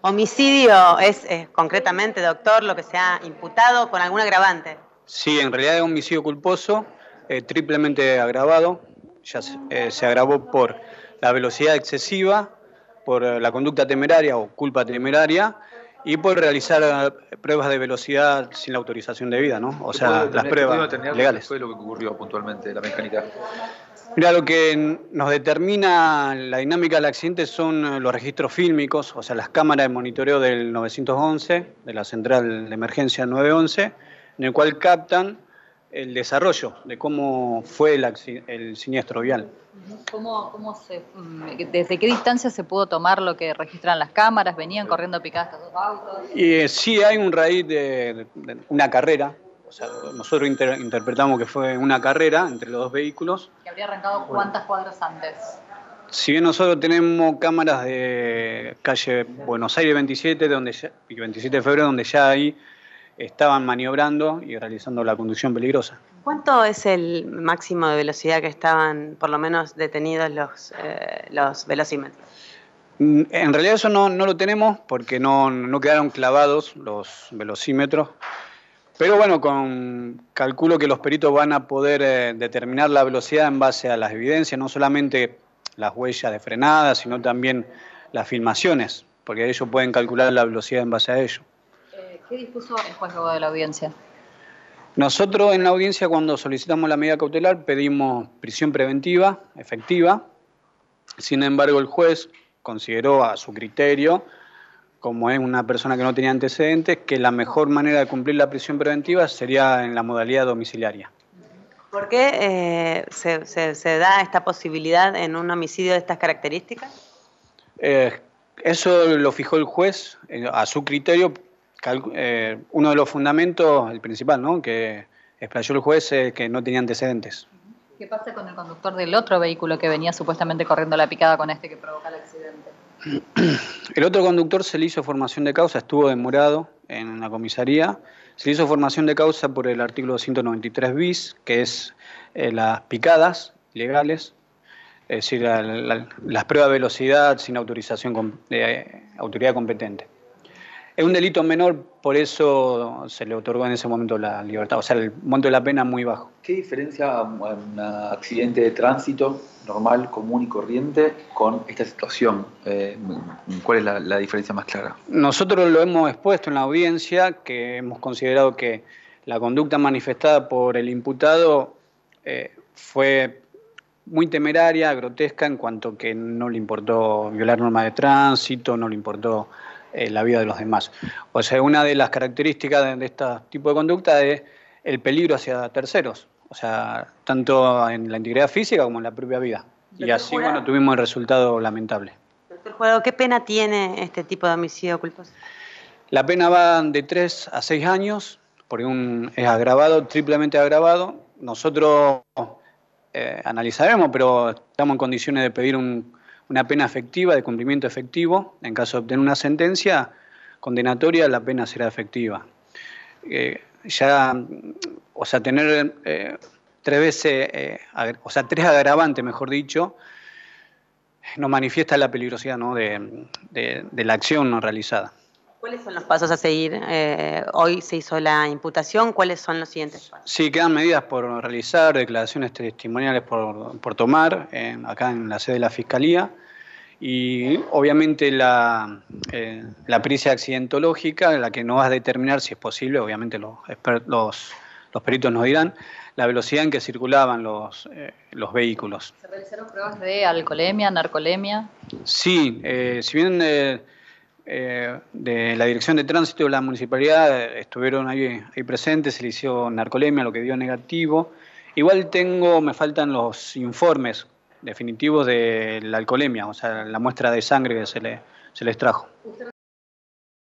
Homicidio es concretamente, doctor, lo que se ha imputado con algún agravante. Sí, en realidad es un homicidio culposo, triplemente agravado. Ya se agravó por la velocidad excesiva, por la conducta temeraria o culpa temeraria y por realizar pruebas de velocidad sin la autorización debida, ¿no? O sea, las pruebas legales. ¿Qué legales. fue lo que ocurrió puntualmente, la mecánica? Mira, lo que nos determina la dinámica del accidente son los registros fílmicos, o sea, las cámaras de monitoreo del 911, de la central de emergencia 911, en el cual captan el desarrollo de cómo fue el siniestro vial. ¿Desde qué distancia se pudo tomar lo que registran las cámaras? ¿Venían corriendo picadas estos dos autos? Y sí hay un raíz de una carrera. O sea, nosotros interpretamos que fue una carrera entre los dos vehículos. ¿Que habría arrancado cuántas cuadras antes? Si bien nosotros tenemos cámaras de calle Buenos Aires 27, y 27 de febrero, donde ya ahí estaban maniobrando y realizando la conducción peligrosa. ¿Cuánto es el máximo de velocidad que estaban, por lo menos, detenidos los velocímetros? En realidad eso no lo tenemos porque no quedaron clavados los velocímetros. Pero bueno, calculo que los peritos van a poder determinar la velocidad en base a las evidencias, no solamente las huellas de frenada, sino también las filmaciones, porque ellos pueden calcular la velocidad en base a ello. ¿Qué dispuso el juez luego de la audiencia? Nosotros en la audiencia, cuando solicitamos la medida cautelar, pedimos prisión preventiva efectiva. Sin embargo, el juez consideró a su criterio, como es una persona que no tenía antecedentes, que la mejor manera de cumplir la prisión preventiva sería en la modalidad domiciliaria. ¿Por qué se da esta posibilidad en un homicidio de estas características? Eso lo fijó el juez a su criterio. Uno de los fundamentos, el principal, ¿no?, que explayó el juez, es que no tenía antecedentes. ¿Qué pasa con el conductor del otro vehículo que venía supuestamente corriendo la picada con este que provoca el accidente? El otro conductor se le hizo formación de causa, estuvo demorado en la comisaría. Se le hizo formación de causa por el artículo 293 bis, que es las picadas legales, es decir, las pruebas de velocidad sin autorización de autoridad competente. Es un delito menor, por eso se le otorgó en ese momento la libertad, o sea, el monto de la pena es muy bajo. ¿Qué diferencia un accidente de tránsito normal, común y corriente con esta situación? ¿Cuál es la diferencia más clara? Nosotros lo hemos expuesto en la audiencia, que hemos considerado que la conducta manifestada por el imputado fue muy temeraria, grotesca, en cuanto que no le importó violar normas de tránsito, no le importó la vida de los demás. O sea, una de las características de este tipo de conducta es el peligro hacia terceros, o sea, tanto en la integridad física como en la propia vida. Y así, bueno, tuvimos el resultado lamentable. Doctor Jurado, ¿qué pena tiene este tipo de homicidio culposo? La pena va de 3 a 6 años, porque es agravado, triplemente agravado. Nosotros analizaremos, pero estamos en condiciones de pedir una pena efectiva, de cumplimiento efectivo. En caso de obtener una sentencia condenatoria, la pena será efectiva. O sea, tener 3 veces, o sea, 3 agravantes, mejor dicho, nos manifiesta la peligrosidad, ¿no?, de la acción no realizada. ¿Cuáles son los pasos a seguir? Hoy se hizo la imputación, ¿cuáles son los siguientes pasos? Sí, quedan medidas por realizar, declaraciones testimoniales por tomar, acá en la sede de la Fiscalía, y obviamente la pericia accidentológica, la que nos va a determinar si es posible, obviamente los peritos nos dirán, la velocidad en que circulaban los vehículos. ¿Se realizaron pruebas de alcoholemia, narcolemia? Sí, si bien de la Dirección de Tránsito de la Municipalidad estuvieron ahí presentes, se le hizo narcolemia, lo que dio negativo. Igual me faltan los informes definitivos de la alcoholemia, o sea, la muestra de sangre que se le extrajo.